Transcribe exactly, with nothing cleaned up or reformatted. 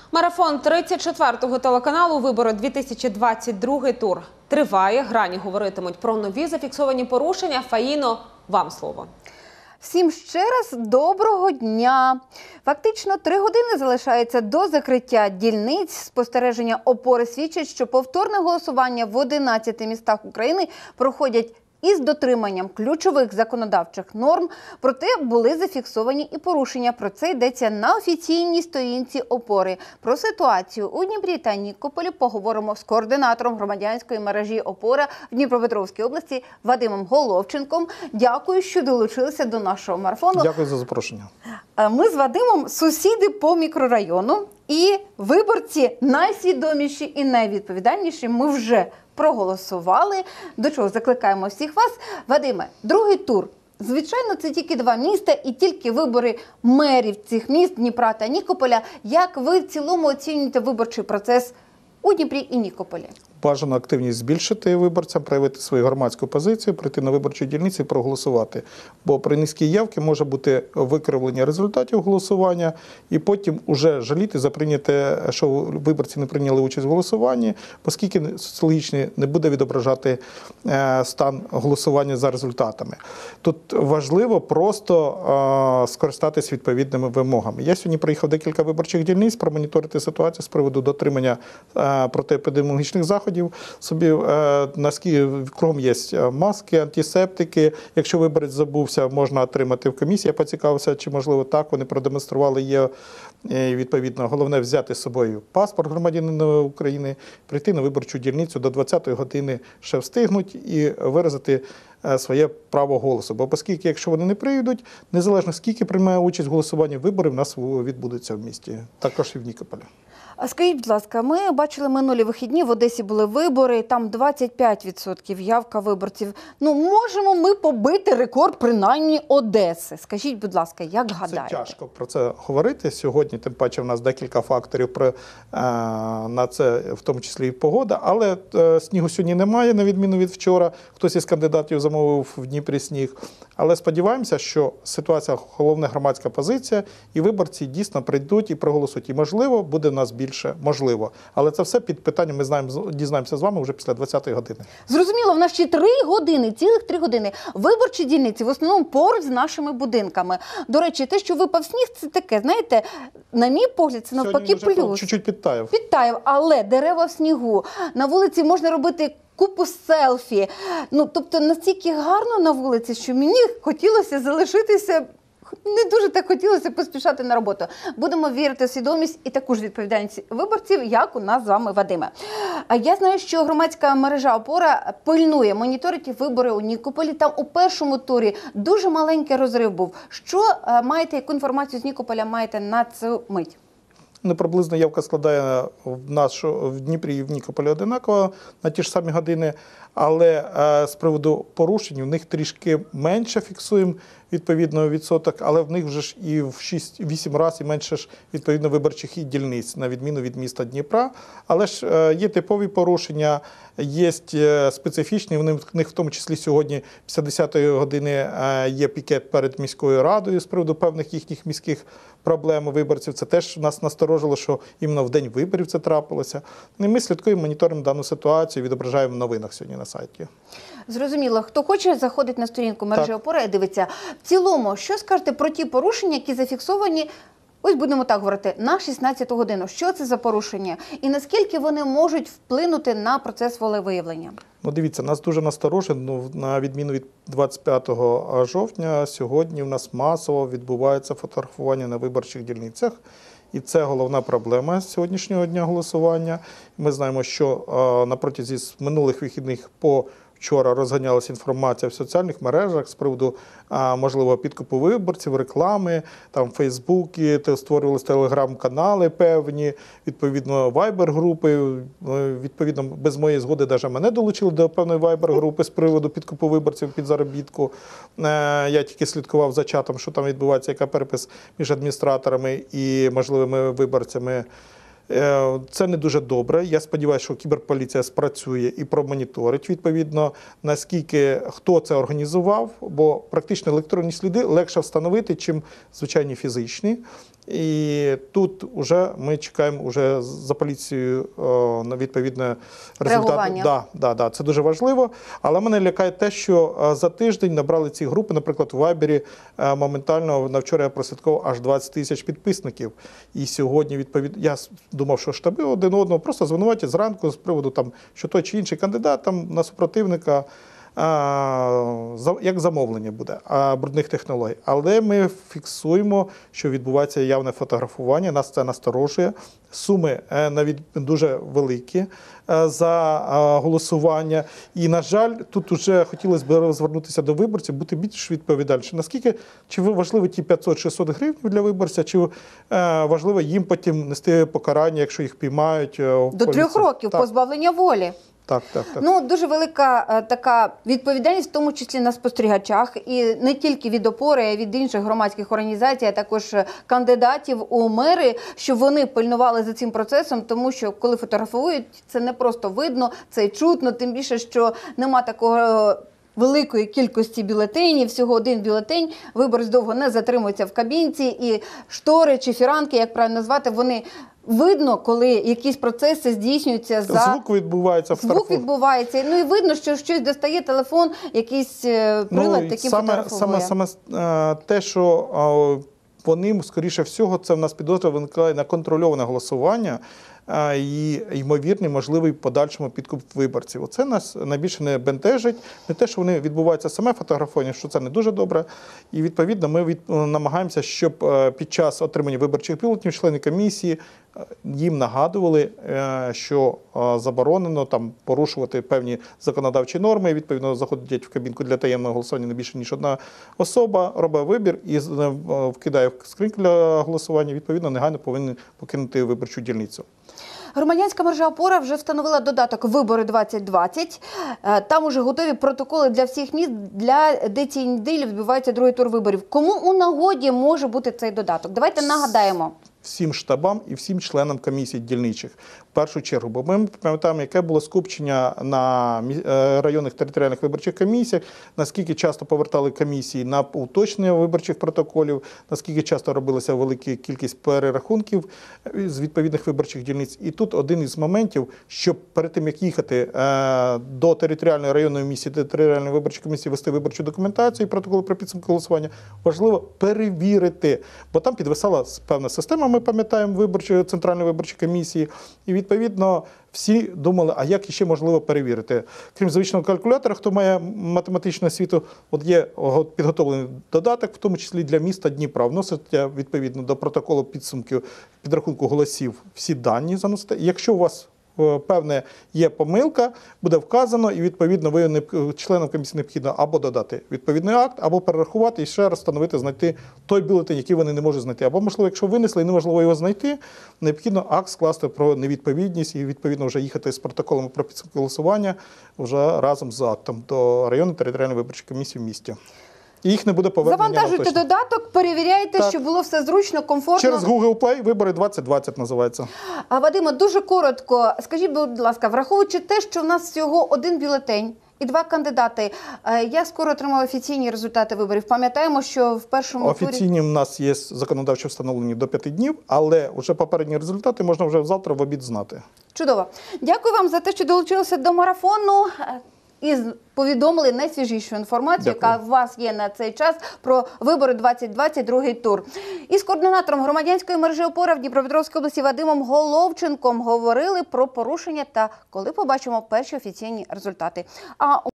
Марафон тридцять четвертого телеканалу «Вибори дві тисячі двадцять другий тур» триває. Грані говоритимуть про нові зафіксовані порушення. Фаїно, вам слово. Всім ще раз доброго дня. Фактично три години залишається до закриття дільниць. Спостереження опори свідчать, що повторне голосування в одинадцяти містах України проходять із дотриманням ключових законодавчих норм, проте були зафіксовані і порушення. Про це йдеться на офіційній сторінці опори. Про ситуацію у Дніпрі та Нікополі поговоримо з координатором громадянської мережі «Опора» в Дніпропетровській області Вадимом Головченком. Дякую, що долучилися до нашого марафону. Дякую за запрошення. Ми з Вадимом сусіди по мікрорайону, і виборці найсвідоміші і найвідповідальніші ми вже проголосували. До чого закликаємо всіх вас. Вадиме, другий тур. Звичайно, це тільки два міста і тільки вибори мерів цих міст Дніпра та Нікополя. Як ви в цілому оцінюєте виборчий процес у Дніпрі і Нікополі? Бажано активність збільшити виборцям, проявити свою громадську позицію, прийти на виборчу дільницю і проголосувати. Бо при низькій явці може бути викривлення результатів голосування і потім уже жаліти за прийняте, що виборці не прийняли участь в голосуванні, оскільки соціологічно не буде відображати стан голосування за результатами. Тут важливо просто скористатись відповідними вимогами. Я сьогодні приїхав декілька виборчих дільниць, промоніторити ситуацію з приводу дотримання протиепідеміологічних заходів. Собі наскільки кругом є маски, антисептики. Якщо виборець забувся, можна отримати в комісії. Я поцікавився, чи можливо так вони продемонстрували. Є відповідно. Головне взяти з собою паспорт громадянина України, прийти на виборчу дільницю до двадцятої години, ще встигнуть і виразити своє право голосу. Бо оскільки, якщо вони не прийдуть, незалежно скільки приймає участь в голосуванні, вибори в нас відбудуться в місті, також і в Нікополі. А скажіть, будь ласка, ми бачили минулі вихідні, в Одесі були вибори, там двадцять п'ять відсотків явка виборців. Ну, можемо ми побити рекорд принаймні Одеси? Скажіть, будь ласка, як гадаєте? Це тяжко про це говорити сьогодні, тим паче в нас декілька факторів про, на це, в тому числі і погода, але снігу сьогодні немає, на відміну від вчора. Хтось із кандидатів замовив в Дніпрі сніг. Але сподіваємося, що ситуація, головна громадська позиція, і виборці дійсно прийдуть і проголосують. І можливо, буде в нас більше, можливо. Але це все під питанням, ми знаємо, дізнаємося з вами вже після двадцятої години. Зрозуміло, в нас ще три години, цілих три години. Виборчі дільниці в основному поруч з нашими будинками. До речі, те, що випав сніг, це таке, знаєте, на мій погляд, це навпаки плюс. Чуть-чуть підтаяв. Підтаяв, але дерева в снігу. На вулиці можна робити купу селфі. Ну, тобто настільки гарно на вулиці, що мені хотілося залишитися, не дуже так хотілося поспішати на роботу. Будемо вірити в свідомість і таку ж відповідальність виборців, як у нас з вами, Вадиме. А я знаю, що громадська мережа «Опора» пильнує, моніторить вибори у Нікополі. Там у першому турі дуже маленький розрив був. Що маєте, яку інформацію з Нікополя маєте на цю мить? Ну, приблизно явка складає в, наш, в Дніпрі і в Нікополі одинаково на ті ж самі години, але е, з приводу порушень в них трішки менше фіксуємо відповідно відсоток, але в них вже ж і в шість-вісім разів менше ж відповідно виборчих і дільниць, на відміну від міста Дніпра. Але ж е, є типові порушення, є специфічні, вони в них в тому числі сьогодні після десятої години е, є пікет перед міською радою з приводу певних їхніх міських проблем виборців. Це теж нас насторожило, що іменно в день виборів це трапилося. І ми слідкуємо, моніторимо дану ситуацію, відображаємо в новинах сьогодні на сайті. Зрозуміло. Хто хоче, заходить на сторінку мережі «Опора» і дивиться. В цілому, що скажете про ті порушення, які зафіксовані, ось будемо так говорити, на шістнадцяту годину? Що це за порушення? І наскільки вони можуть вплинути на процес волевиявлення? Ну, дивіться, нас дуже насторожено, ну, на відміну від двадцять п'ятого жовтня, сьогодні в нас масово відбувається фотографування на виборчих дільницях. І це головна проблема сьогоднішнього дня голосування. Ми знаємо, що на протязі минулих вихідних по вчора розганялася інформація в соціальних мережах з приводу можливого підкупу виборців, реклами, там Фейсбуки, створювалися телеграм-канали певні, відповідно вайбер-групи. Відповідно, без моєї згоди навіть мене долучили до певної вайбер-групи з приводу підкупу виборців під заробітку. Я тільки слідкував за чатом, що там відбувається, яка перепис між адміністраторами і можливими виборцями. Це не дуже добре. Я сподіваюся, що кіберполіція спрацює і промоніторить, відповідно, наскільки, хто це організував, бо практично електронні сліди легше встановити, чим звичайні фізичні. І тут вже ми чекаємо уже за поліцією о, на відповідне результати. Реагування. Да, да, да, це дуже важливо. Але мене лякає те, що е, за тиждень набрали ці групи, наприклад, у Вайбері е, моментально, на вчора я прослідкував, аж двадцять тисяч підписників. І сьогодні, відповідно, я думав, що штаби один одного просто звинуватять зранку з приводу, там, що той чи інший кандидат там, на супротивника, а, за- як замовлення буде а, брудних технологій. Але ми фіксуємо, що відбувається явне фотографування, нас це насторожує. Суми е, навіть дуже великі е, за е, голосування. І, на жаль, тут вже хотілося б звернутися до виборців, бути більш відповідальнішим. Наскільки, чи важливо ті п'ятсот-шістсот гривень для виборця, чи е, важливо їм потім нести покарання, якщо їх піймають е, в До трьох поліції? років Так, позбавлення волі. так, так, так. Ну, дуже велика е, така відповідальність, в тому числі на спостерігачах, і не тільки від опори, а й від інших громадських організацій, а також кандидатів у мери, щоб вони пильнували за цим процесом, тому що коли фотографують, це не просто видно, це й чутно, тим більше, що нема такого великої кількості бюлетенів, всього один бюлетень, виборець довго не затримується в кабінці, і штори чи фіранки, як правильно назвати, вони видно, коли якісь процеси здійснюються за... Звук відбувається в Звук відбувається. Ну і видно, що щось достає телефон, якийсь е, прилад, Ну, таким саме, фотографує. саме, саме е, те, що е, вони, скоріше всього, це в нас підозра виникає на контрольоване голосування е, і ймовірний, можливий подальшому підкуп виборців. Оце нас найбільше не бентежить. Не те, що вони відбуваються саме фотографування, що це не дуже добре. І, відповідно, ми від, намагаємося, щоб е, під час отримання виборчих бюлетенів члени комісії е, їм нагадували, е, що е, заборонено там порушувати певні законодавчі норми. Відповідно, заходять в кабінку для таємного голосування не більше, ніж одна особа, робить вибір і е, вкидає в скриньку для голосування. Відповідно, негайно повинен покинути виборчу дільницю. Громадянська мережа «Опора» вже встановила додаток «Вибори двадцять двадцять». Е, Там уже готові протоколи для всіх міст, для де цієї неділі відбувається другий тур виборів. Кому у нагоді може бути цей додаток? Давайте нагадаємо. Всім штабам і всім членам комісій дільничих. В першу чергу, бо ми пам'ятаємо, яке було скупчення на мі- е, районних територіальних виборчих комісіях, наскільки часто повертали комісії на уточнення виборчих протоколів, наскільки часто робилася велика кількість перерахунків з відповідних виборчих дільниць. І тут один із моментів, щоб перед тим, як їхати е, до територіальної районної місії, територіальної виборчої комісії, вести виборчу документацію і протоколи про підсумки голосування, важливо перевірити, бо там підвисала певна система, ми пам'ятаємо, виборчої центральної виборчої комісії, і відповідно всі думали, а як ще можливо перевірити. Крім звичного калькулятора, хто має математичну освіту, от є підготовлений додаток, в тому числі для міста Дніпра. Вносите відповідно до протоколу підсумків підрахунку голосів всі дані заносите. І якщо у вас певне є помилка, буде вказано, і відповідно ви не, членам комісії необхідно або додати відповідний акт, або перерахувати і ще раз встановити, знайти той бюлетень, який вони не можуть знайти. Або, можливо, якщо винесли і неможливо його знайти, необхідно акт скласти про невідповідність і відповідно вже їхати з протоколом про підсумки голосування вже разом з актом до районної територіальної виборчої комісії в місті. І їх не буде повернення. Завантажуйте додаток, перевіряйте, Так. щоб було все зручно, комфортно. Через Google Play «Вибори двадцять двадцять» називається. А, Вадиме, дуже коротко, скажіть, будь ласка, враховуючи те, що в нас всього один бюлетень і два кандидати, е, я скоро отримала офіційні результати виборів. Пам'ятаємо, що в першому турі... Офіційні в нас є законодавчо встановлені до п'яти днів, але вже попередні результати можна вже завтра в обід знати. Чудово. Дякую вам за те, що долучилися до марафону е, і з- повідомили найсвіжішу інформацію, Дякую. яка у вас є на цей час про вибори двадцять двадцять, другий тур. Із координатором громадянської мережі «Опора» в Дніпропетровській області Вадимом Головченком говорили про порушення та коли побачимо перші офіційні результати. А